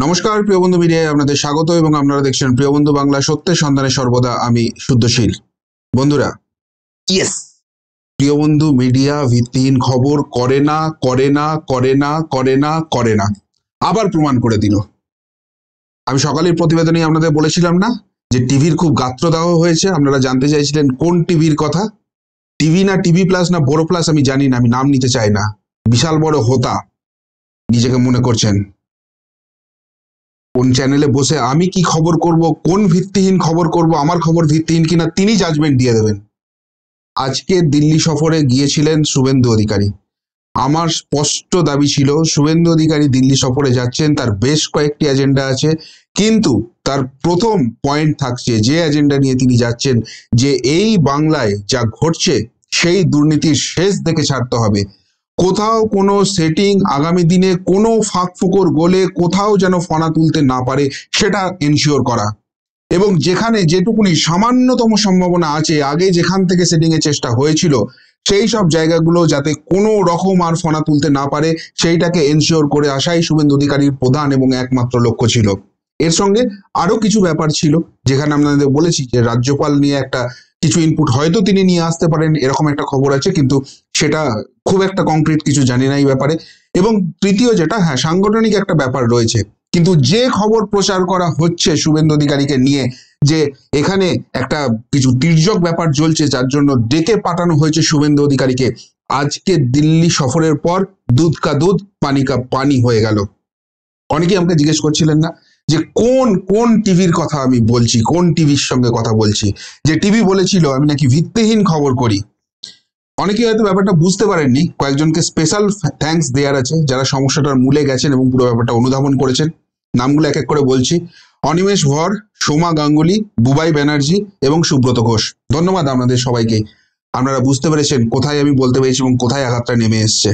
নমস্কার প্রিয় বন্ধু মিডিয়ায় আপনাদের স্বাগত এবং আপনারা দেখছেন প্রিয় বন্ধু বাংলা সত্যের সন্ধানে সর্বদা আমি শুদ্ধশীল। বন্ধুরা, ইয়েস, প্রিয় বন্ধু মিডিয়া ভিত্তিহীন খবর করে না করে না করে না করে না করে না, আবার প্রমাণ করে দিল। আমি সকালের প্রতিবেদনে আপনাদের বলেছিলাম না যে টিভির খুব গাত্রদাহ হয়েছে। আপনারা জানতে চাইছিলেন কোন টিভির কথা। টিভি না টিভি প্লাস না বড় প্লাস আমি জানি না, আমি নাম নিতে চাই না। বিশাল বড় হোতা নিজেকে মনে করছেন। কোন চ্যানেলে বসে আমি কি খবর করব, কোন ভিত্তিহীন খবর করব, আমার খবর ভিত্তিহীন কিনা তিনি জাজমেন্ট দিয়ে দেবেন। আজকে দিল্লি সফরে গিয়েছিলেন শুভেন্দু অধিকারী। আমার স্পষ্ট দাবি ছিল শুভেন্দু অধিকারী দিল্লি সফরে যাচ্ছেন, তার বেশ কয়েকটি এজেন্ডা আছে, কিন্তু তার প্রথম পয়েন্ট থাকছে যে এজেন্ডা নিয়ে তিনি যাচ্ছেন যে এই বাংলায় যা ঘটছে সেই দুর্নীতির শেষ দেখে ছাড়তে হবে। কোথাও কোনো সেটিং আগামী দিনে কোনো ফাঁক ফোকর গোলে কোথাও যেন ফনা তুলতে না পারে সেটা এনশিওর করা, এবং যেখানে যেটুকুনি সামান্যতম সম্ভাবনা আছে আগে যেখান থেকে সেটিং এর চেষ্টা হয়েছিল সেই সব জায়গাগুলো যাতে কোনো রকম আর ফনা তুলতে না পারে সেইটাকে এনশিওর করে আসাই শুভেন্দু অধিকারীর প্রধান এবং একমাত্র লক্ষ্য ছিল। এর সঙ্গে আরো কিছু ব্যাপার ছিল যেখানে আপনাদের বলেছি যে রাজ্যপাল নিয়ে একটা কিছু ইনপুট হয়তো তিনি নিয়ে আসতে পারেন, এরকম একটা খবর আছে, কিন্তু সেটা খুব একটা কংক্রিট কিছু জানি না এই ব্যাপারে। এবং তৃতীয় যেটা, হ্যাঁ, সাংগঠনিক একটা ব্যাপার রয়েছে, কিন্তু যে খবর প্রচার করা হচ্ছে শুভেন্দু অধিকারীকে নিয়ে যে এখানে একটা কিছু তির্যক ব্যাপার চলছে যার জন্য ডেকে পাঠানো হয়েছে শুভেন্দু অধিকারীকে, আজকে দিল্লি সফরের পর দুধ কা দুধ পানি কা পানি হয়ে গেল। অনেকেই আমাকে জিজ্ঞেস করছিলেন না যে কোন কোন টিভির কথা আমি বলছি, কোন টিভির সঙ্গে কথা বলছি, যে টিভি বলেছিল আমি নাকি ভিত্তিহীন খবর করি। অনেকেই হয়তো ব্যাপারটা বুঝতে পারেননি। কয়েকজনকে স্পেশাল থ্যাঙ্কস দেওয়ার আছে যারা সমস্যাটার মূলে গেছেন এবং পুরো ব্যাপারটা অনুধাবন করেছেন। নামগুলো এক এক করে বলছি: অনিমেষ ভর, সোমা গাঙ্গুলি, বুবাই ব্যানার্জি এবং সুব্রত ঘোষ। ধন্যবাদ আপনাদের সবাইকে। আপনারা বুঝতে পেরেছেন কোথায় আমি বলতে পেরেছি এবং কোথায় আঘাতটা নেমে এসছে।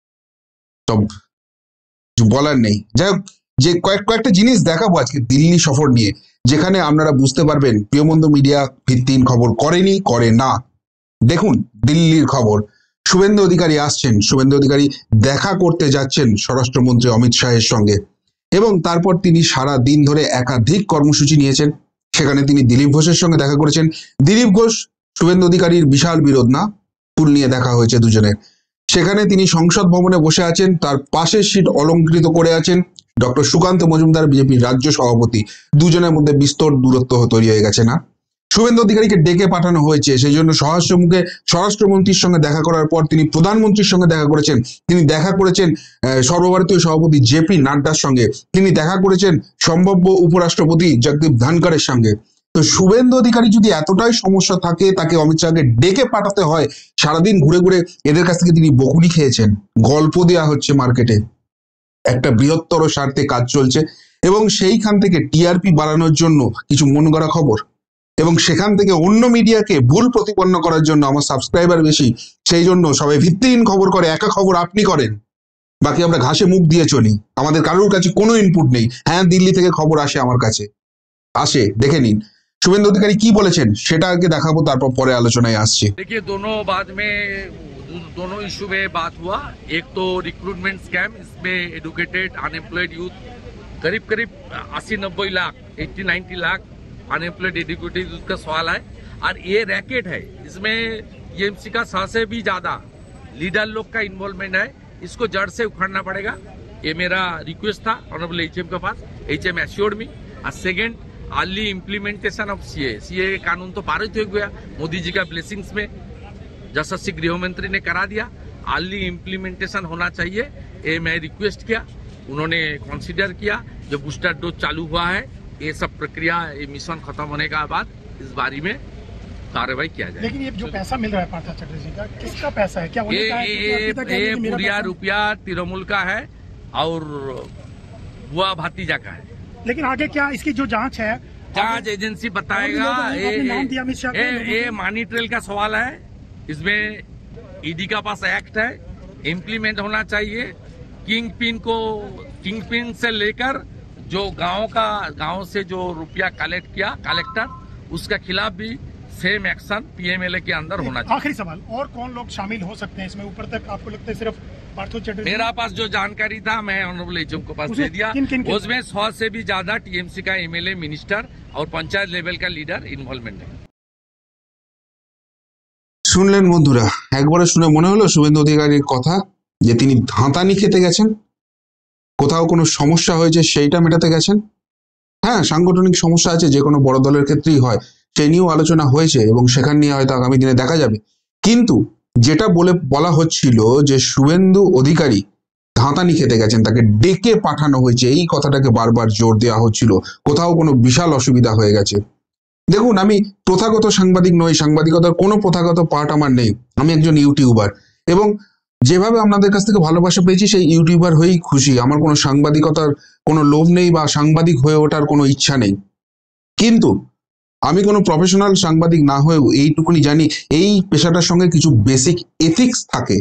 সব কিছু বলার নেই। যাই হোক, যে কয়েকটা জিনিস দেখাবো আজকে দিল্লি সফর নিয়ে, যেখানে আপনারা বুঝতে পারবেন প্রিয় বন্ধু মিডিয়া ভিত্তিহীন খবর করেনি, করে না। দেখুন দিল্লির খবর, শুভেন্দু অধিকারী আসছেন, শুভেন্দু অধিকারী দেখা করতে যাচ্ছেন স্বরাষ্ট্রমন্ত্রী অমিত শাহের সঙ্গে, এবং তারপর তিনি সারা দিন ধরে একাধিক কর্মসূচি নিয়েছেন। সেখানে তিনি দিলীপ ঘোষের সঙ্গে দেখা করেছেন। দিলীপ ঘোষ শুভেন্দু অধিকারীর বিশাল বিরোধ না, ফুল নিয়ে দেখা হয়েছে দুজনের। সেখানে তিনি সংসদ ভবনে বসে আছেন, তার পাশের সিট অলঙ্কৃত করে আছেন ডক্টর সুকান্ত মজুমদার, বিজেপির রাজ্য সভাপতি। দুজনের মধ্যে বিস্তর দূরত্ব তৈরি হয়ে গেছে না? শুভেন্দু অধিকারীকে ডেকে পাঠানো হয়েছে, সেই জন্য সহস্রমুখে স্বরাষ্ট্রমন্ত্রীর সঙ্গে দেখা করার পর তিনি প্রধানমন্ত্রীর সঙ্গে দেখা করেছেন। তিনি দেখা করেছেন সর্বভারতীয় সভাপতি জেপি নাড্ডার সঙ্গে। তিনি দেখা করেছেন সম্ভাব্য উপরাষ্ট্রপতি জগদীপ ধনখড়ের সঙ্গে। তো শুভেন্দু অধিকারী যদি এতটাই সমস্যা থাকে, তাকে অমিত শাহকে ডেকে পাঠাতে হয়। সারাদিন ঘুরে ঘুরে এদের কাছ থেকে তিনি বকুনি খেয়েছেন, গল্প দেওয়া হচ্ছে মার্কেটে, একটা বৃহত্তর স্বার্থে কাজ চলছে, এবং সেইখান থেকে টিআরপি বাড়ানোর জন্য কিছু মন গড়া খবর, এবং সেখান থেকে অন্য মিডিয়াকে ভুল প্রতিপন্ন করার জন্য আমার সাবস্ক্রাইবার বেশি, সেই জন্য সবাই ভিত্তিহীন খবর করে। একা খবর আপনি করেন, বাকি আমরা ঘাসে মুখ দিয়ে চলি, আমাদের কারোর কাছে কোনো ইনপুট নেই। হ্যাঁ, দিল্লি থেকে খবর আসে, আমার কাছে আসে, দেখে নিন শুভেন্দু অধিকারী কি বলেছেন, সেটা আগে দেখাবো, তারপর পরে আলোচনায় আসছি। देखिए, दोनों इशू में बात हुआ। एक तो रिक्रूटमेंट स्कैम, इसमें एडुकेटेड अनएम्प्लॉयड यूथ करीब 80-90 lakh, 80-90 lakh unemployed educated youth का सवाल है। और ये रैकेट है, इसमें ईएमसी का 100 से भी ज्यादा लीडर लोग का इन्वॉल्वमेंट है। इसको जड़ से उखाड़ना पड़ेगा। ये मेरा रिक्वेस्ट था ऑनरेबल एचएम के पास। HM assured me. और second, early implementation of CA कानून तो पारित हो गया मोदी जी का ब्लेसिंग्स में, यशस्वी गृह मंत्री ने करा दिया। अर्ली इम्प्लीमेंटेशन होना चाहिए, ये मैं रिक्वेस्ट किया, उन्होंने कंसीडर किया। जो बूस्टर डोज चालू हुआ है, ये सब प्रक्रिया, ये मिशन खत्म होने के बाद इस बारे में कार्रवाई किया जाए। लेकिन ये जो पैसा मिल रहा है पार्थ चटर्जी का, किसका पैसा है? क्या ये पूरा रुपया तृणमूल का है और बुआ भतीजा का है। लेकिन आगे क्या इसकी जो जांच है, जांच एजेंसी बताएगा। ये मनी ट्रेल का सवाल है, इसमें ईडी का पास एक्ट है, इम्प्लीमेंट होना चाहिए। किंग पिन से लेकर जो गांव से जो रुपया कलेक्ट किया कलेक्टर, उसका खिलाफ भी सेम एक्शन पीएमएलए के अंदर होना चाहिए। आखिरी सवाल, और कौन लोग शामिल हो सकते हैं इसमें? ऊपर तक आपको लगता है सिर्फ पार्थो चटर्जी मेरा पास जो जानकारी था मैं ऑनरेबल एचएम को पास दे दिया। उसमें 100 से भी ज्यादा टीएमसी का एमएलए, मिनिस्टर और पंचायत लेवल का लीडर इन्वॉल्वमेंट है। শুনলেন বন্ধুরা, একবারে শুনে মনে হলো শুভেন্দু অধিকারীর কথা যে তিনি ধাঁতানি খেতে গেছেন, কোথাও কোনো সমস্যা হয়েছে সেইটা মেটাতে গেছেন। হ্যাঁ, সাংগঠনিক সমস্যা আছে, যে কোনো বড় দলের ক্ষেত্রেই হয়, সেই নিয়েও আলোচনা হয়েছে এবং সেখান নিয়ে হয়তো আগামী দিনে দেখা যাবে। কিন্তু যেটা বলা হচ্ছিল যে শুভেন্দু অধিকারী ধাঁতানি খেতে গেছেন, তাকে ডেকে পাঠানো হয়েছে, এই কথাটাকে বারবার জোর দেওয়া হচ্ছিল, কোথাও কোনো বিশাল অসুবিধা হয়ে গেছে। দেখুন, আমি প্রথাগত সাংবাদিক নই, সাংবাদিকতার কোনো প্রথাগত পার্ট আমার নেই, আমি একজন ইউটিউবার এবং যেভাবে আপনাদের কাছ থেকে ভালোবাসা পেয়েছি সেই ইউটিউবার হয়েই খুশি। আমার কোনো সাংবাদিকতার কোনো লোভ নেই বা সাংবাদিক হয়ে ওঠার কোনো ইচ্ছা নেই। কিন্তু আমি কোনো প্রফেশনাল সাংবাদিক না হয়েও এইটুকুনি জানি, এই পেশাটার সঙ্গে কিছু বেসিক এথিক্স থাকে।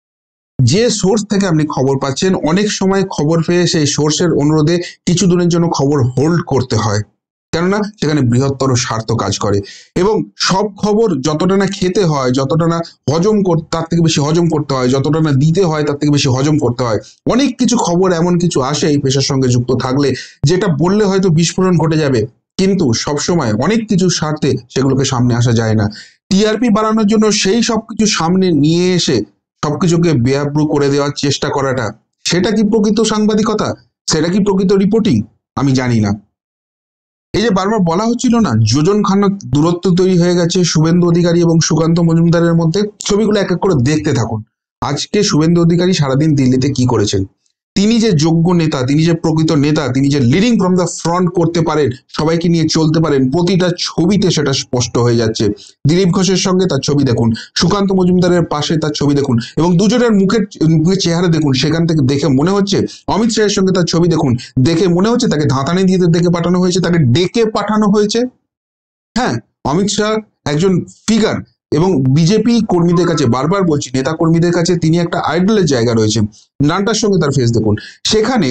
যে সোর্স থেকে আপনি খবর পাচ্ছেন, অনেক সময় খবর পেয়ে সেই সোর্সের অনুরোধে কিছু দিনের জন্য খবর হোল্ড করতে হয়, কেননা সেখানে বৃহত্তর স্বার্থ কাজ করে এবং সব খবর যতটা না খেতে হয়, যতটা না তার থেকে বেশি হজম করতে হয়, যতটা না দিতে হয় তার থেকে বেশি হজম করতে হয়। অনেক কিছু খবর এমন কিছু আসে এই পেশার সঙ্গে যুক্ত থাকলে, যেটা বললে হয়তো বিস্ফোরণ ঘটে যাবে, কিন্তু সবসময় অনেক কিছু স্বার্থে সেগুলোকে সামনে আসা যায় না। টিআরপি বাড়ানোর জন্য সেই সবকিছু সামনে নিয়ে এসে সবকিছুকে বেআব্রু করে দেওয়ার চেষ্টা করাটা, সেটা কি প্রকৃত সাংবাদিকতা? সেটা কি প্রকৃত রিপোর্টিং? আমি জানি না। এই যে বারবার বলা হচ্ছিল না, যোজন খানেক দূরত্ব তৈরি হয়ে গেছে শুভেন্দু অধিকারী এবং সুকান্ত মজুমদারের মধ্যে, ছবিগুলো এক এক করে দেখতে থাকুন। আজকে শুভেন্দু অধিকারী সারাদিন দিল্লিতে কি করেছেন, তিনি যে যোগ্য নেতা, তিনি যে প্রকৃত নেতা, তিনি যে লিডিং ফ্রম দ্য ফ্রন্ট করতে পারেন, সবাইকে নিয়ে চলতে পারেন, প্রতিটা ছবিতে সেটা স্পষ্ট হয়ে যাচ্ছে। দিলীপ ঘোষের সঙ্গে তার ছবি দেখুন, সুকান্ত মজুমদারের পাশে তার ছবি দেখুন এবং দুজনের মুখের চেহারা দেখুন, সেখান থেকে দেখে মনে হচ্ছে, অমিত শাহের সঙ্গে তার ছবি দেখুন, দেখে মনে হচ্ছে তাকে ধাঁতানি দিয়ে ডেকে পাঠানো হয়েছে, তাকে ডেকে পাঠানো হয়েছে। হ্যাঁ, অমিত শাহ একজন ফিগার এবং বিজেপি কর্মীদের কাছে, বারবার বলছি, নেতা কর্মীদের কাছে তিনি একটা আইডলের জায়গা রয়েছে। নানটার সঙ্গে তার ফেস দেখুন, সেখানে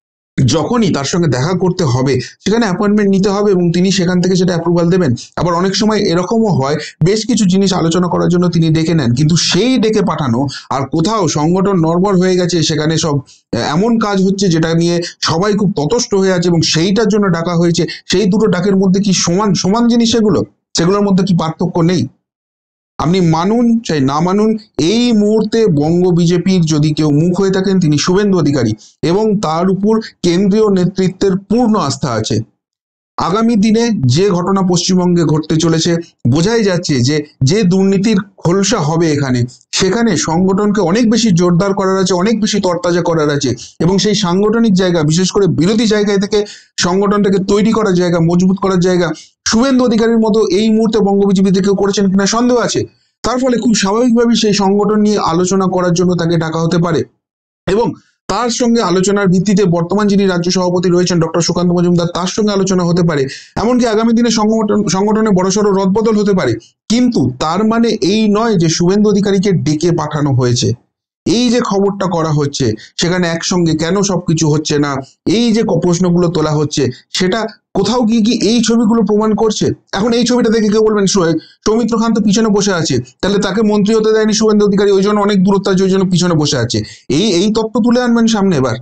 যখনই তার সঙ্গে দেখা করতে হবে সেখানে অ্যাপয়েন্টমেন্ট নিতে হবে এবং তিনি সেখান থেকে সেটা অ্যাপ্রুভাল দেবেন। আবার অনেক সময় এরকমও হয়, বেশ কিছু জিনিস আলোচনা করার জন্য তিনি ডেকে নেন, কিন্তু সেই ডেকে পাঠানো আর কোথাও সংগঠন নড়বড় হয়ে গেছে, সেখানে সব এমন কাজ হচ্ছে যেটা নিয়ে সবাই খুব ততষ্ট হয়ে আছে এবং সেইটার জন্য ডাকা হয়েছে, সেই দুটো ডাকের মধ্যে কি সমান জিনিস? সেগুলোর মধ্যে কি পার্থক্য নেই? আপনি মানুন চাই না মানুন, এই মুহূর্তে বঙ্গ বিজেপির যদি কেউ মুখ হয়ে থাকেন তিনি শুভেন্দু অধিকারী এবং তার উপর কেন্দ্রীয় নেতৃত্বের পূর্ণ আস্থা আছে। আগামী দিনে যে ঘটনা পশ্চিমবঙ্গে ঘটতে চলেছে, বোঝাই যাচ্ছে যে দুর্নীতির খোলসা হবে এখানে, সেখানে সংগঠনকে অনেক বেশি জোরদার করার আছে, অনেক বেশি তরতাজা করার আছে এবং সেই সাংগঠনিক জায়গা, বিশেষ করে বিরোধী জায়গায় থেকে সংগঠনটাকে তৈরি করার জায়গা, মজবুত করার জায়গা শুভেন্দু অধিকারীর মতো এই মুহূর্তে বঙ্গ বিজেপিতে কেউ করেছেন কিনা সন্দেহ আছে। তার ফলে খুব স্বাভাবিকভাবেই সেই সংগঠন নিয়ে আলোচনা করার জন্য তাকে ডাকা হতে পারে এবং তার সঙ্গে আলোচনার ভিত্তিতে বর্তমান যিনি রাজ্য সভাপতি রয়েছেন ডক্টর সুকান্ত মজুমদার, তার সঙ্গে আলোচনা হতে পারে, এমনকি আগামী দিনে সংগঠনে বড়সড় রদবদল হতে পারে। কিন্তু তার মানে এই নয় যে শুভেন্দু অধিকারীকে ডেকে পাঠানো হয়েছে। এই যে খবরটা করা হচ্ছে, সেখানে একসঙ্গে কেন সবকিছু হচ্ছে না, এই যে প্রশ্নগুলো তোলা হচ্ছে, সেটা কোথাও গিয়ে কি এই ছবিগুলো প্রমাণ করছে? এখন এই ছবিটা দেখে কেউ বলবেন সৌমিত্র খান তো পিছনে বসে আছে, তাহলে তাকে মন্ত্রী হতে দেয়নি শুভেন্দু অধিকারী, ওই জন্য অনেক দূরত্ব আছে, ওই জন্য পিছনে বসে আছে। এই তত্ত্ব তুলে আনবেন সামনে। এবার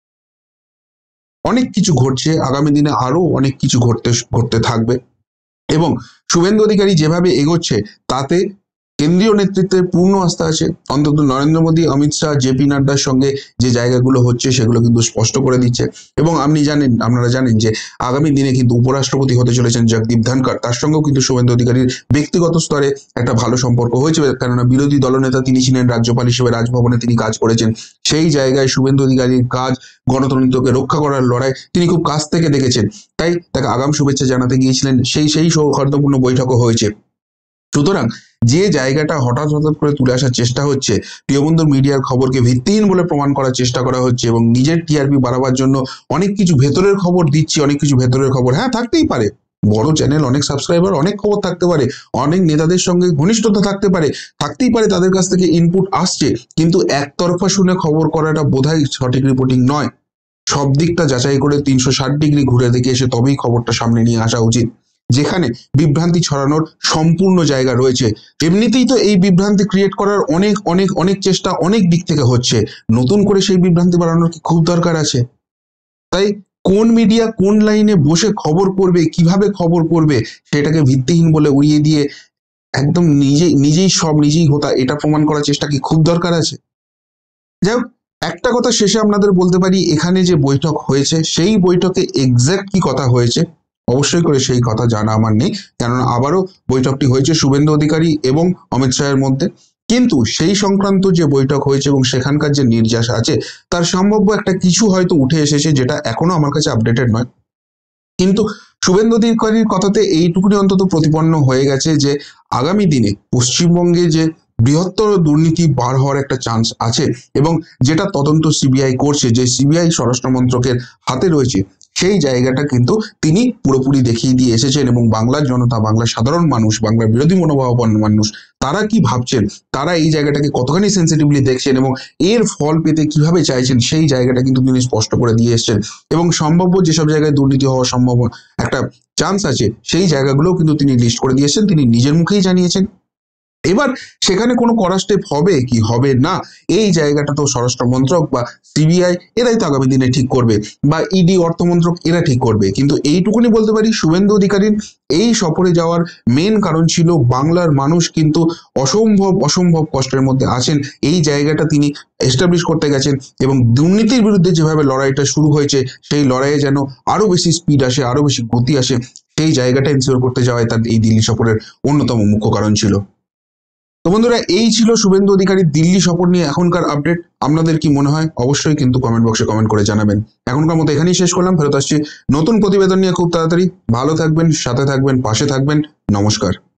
অনেক কিছু ঘটছে, আগামী দিনে আরো অনেক কিছু ঘটতে থাকবে এবং শুভেন্দু অধিকারী যেভাবে এগোচ্ছে তাতে কেন্দ্রীয় নেতৃত্বের পূর্ণ আস্থা আছে। অন্তত নরেন্দ্র মোদী, অমিত শাহ, জেপি নাড্ডার সঙ্গে যে জায়গাগুলো হচ্ছে সেগুলো কিন্তু স্পষ্ট করে দিচ্ছে এবং আপনারা জানেন যে আগামী দিনে কিন্তু উপরাষ্ট্রপতি হতে চলেছেন জগদীপ ধনখড়, তার সঙ্গেও কিন্তু শুভেন্দু অধিকারীর ব্যক্তিগত স্তরে একটা ভালো সম্পর্ক হয়েছে, কেননা বিরোধী দলনেতা তিনি ছিলেন, রাজ্যপাল হিসেবে রাজভবনে তিনি কাজ করেছেন। সেই জায়গায় শুভেন্দু অধিকারীর কাজ, গণতন্ত্রকে রক্ষা করার লড়াই তিনি খুব কাছ থেকে দেখেছেন, তাই তাকে আগাম শুভেচ্ছা জানাতে গিয়েছিলেন। সেই সৌহার্দ্যপূর্ণ বৈঠকও হয়েছে। সুতরাং যে জায়গাটা হঠাৎ করে তুলে আসার চেষ্টা হচ্ছে, প্রিয়বন্ধুর মিডিয়ার খবরকে ভিত্তিহীন বলে প্রমাণ করার চেষ্টা করা হচ্ছে এবং নিজের টিআরপি বাড়াবার জন্য অনেক কিছু ভেতরের খবর দিচ্ছি, অনেক কিছু ভেতরের খবর, হ্যাঁ থাকতেই পারে, বড় চ্যানেল, অনেক সাবস্ক্রাইবার, অনেক খবর থাকতে পারে, অনেক নেতাদের সঙ্গে ঘনিষ্ঠতা থাকতেই পারে, তাদের কাছ থেকে ইনপুট আসছে, কিন্তু একতরফা শুনে খবর করাটা বোধহয় সঠিক রিপোর্টিং নয়। সব দিকটা যাচাই করে 360 ডিগ্রি ঘুরে দেখে এসে তবেই খবরটা সামনে নিয়ে আসা উচিত। যেখানে বিভ্রান্তি ছড়ানোর সম্পূর্ণ জায়গা রয়েছে। এমনিতেই তো এই বিভ্রান্তি ক্রিয়েট করার অনেক অনেক অনেক চেষ্টা অনেক দিক থেকে হচ্ছে, নতুন করে সেই বিভ্রান্তি বাড়ানোর কি খুব দরকার আছে? তাই কোন মিডিয়া কোন লাইনে বসে খবর করবে, কিভাবে খবর করবে, সেটাকে ভিত্তিহীন বলে উড়িয়ে দিয়ে একদম নিজেই হতা এটা প্রমাণ করার চেষ্টা কি খুব দরকার আছে? যাই হোক, একটা কথা শেষে আপনাদের বলতে পারি, এখানে যে বৈঠক হয়েছে সেই বৈঠকে এক্স্যাক্ট কি কথা হয়েছে অবশ্যই করে সেই কথা জানা আমার নেই, কেননা আবারও বৈঠকটি হয়েছে শুভেন্দু অধিকারী এবং অমিত শাহের মধ্যে। কিন্তু সেই সংক্রান্ত যে বৈঠক হয়েছে এবং সেখানকার যে নির্যাস আছে তার সম্ভাব্য একটা কিছু হয়তো উঠে এসেছে, যেটা এখনো আমার কাছে আপডেটেড নয়। কিন্তু শুভেন্দু অধিকারীর কথাতে এইটুকুনি অন্তত প্রতিপন্ন হয়ে গেছে যে আগামী দিনে পশ্চিমবঙ্গে যে বৃহত্তর দুর্নীতি বার হওয়ার একটা চান্স আছে, এবং যেটা তদন্ত সিবিআই করছে, যে সিবিআই স্বরাষ্ট্র মন্ত্রকের হাতে রয়েছে, সেই জায়গাটা কিন্তু তিনি পুরোপুরি দেখিয়ে দিয়ে এসেছেন। এবং বাংলার জনতা, বাংলার সাধারণ মানুষ, বাংলার বিরোধী মনোভাবাপন্ন মানুষ, তারা কি ভাবছেন, তারা এই জায়গাটাকে কতখানি সেন্সিটিভলি দেখছেন এবং এর ফল পেতে কিভাবে চাইছেন, সেই জায়গাটা কিন্তু তিনি স্পষ্ট করে দিয়ে এসেছেন। এবং সম্ভাব্য যেসব জায়গায় দুর্নীতি হওয়ার সম্ভব একটা চান্স আছে, সেই জায়গাগুলোও কিন্তু তিনি লিস্ট করে দিয়েছেন, তিনি নিজের মুখেই জানিয়েছেন। এবার সেখানে কোনো কড়া স্টেপ হবে কি হবে না, এই জায়গাটা তো স্বরাষ্ট্র মন্ত্রক বা সিবিআই এরাই তো আগামী দিনে ঠিক করবে, বা ইডি অর্থমন্ত্রক এরা ঠিক করবে। কিন্তু এইটুকুনি বলতে পারি, শুভেন্দু অধিকারীর এই সফরে যাওয়ার মেন কারণ ছিল বাংলার মানুষ কিন্তু অসম্ভব কষ্টের মধ্যে আছেন, এই জায়গাটা তিনি এস্টাবলিশ করতে গেছেন। এবং দুর্নীতির বিরুদ্ধে যেভাবে লড়াইটা শুরু হয়েছে, সেই লড়াইয়ে যেন আরো বেশি স্পিড আসে, আরো বেশি গতি আসে, সেই জায়গাটা এনশিওর করতে যাওয়ায় তার এই দিল্লি সফরের অন্যতম মুখ্য কারণ ছিল। তো বন্ধুরা, এই ছিল শুভেন্দু অধিকারীর দিল্লি সফর নিয়ে এখনকার আপডেট। আপনাদের কি মনে হয় অবশ্যই কিন্তু কমেন্ট বক্সে কমেন্ট করে জানাবেন। এখনকার মতো এখানেই শেষ করলাম, ফেরত আসছি নতুন প্রতিবেদন নিয়ে খুব তাড়াতাড়ি। ভালো থাকবেন, সাথে থাকবেন, পাশে থাকবেন। নমস্কার।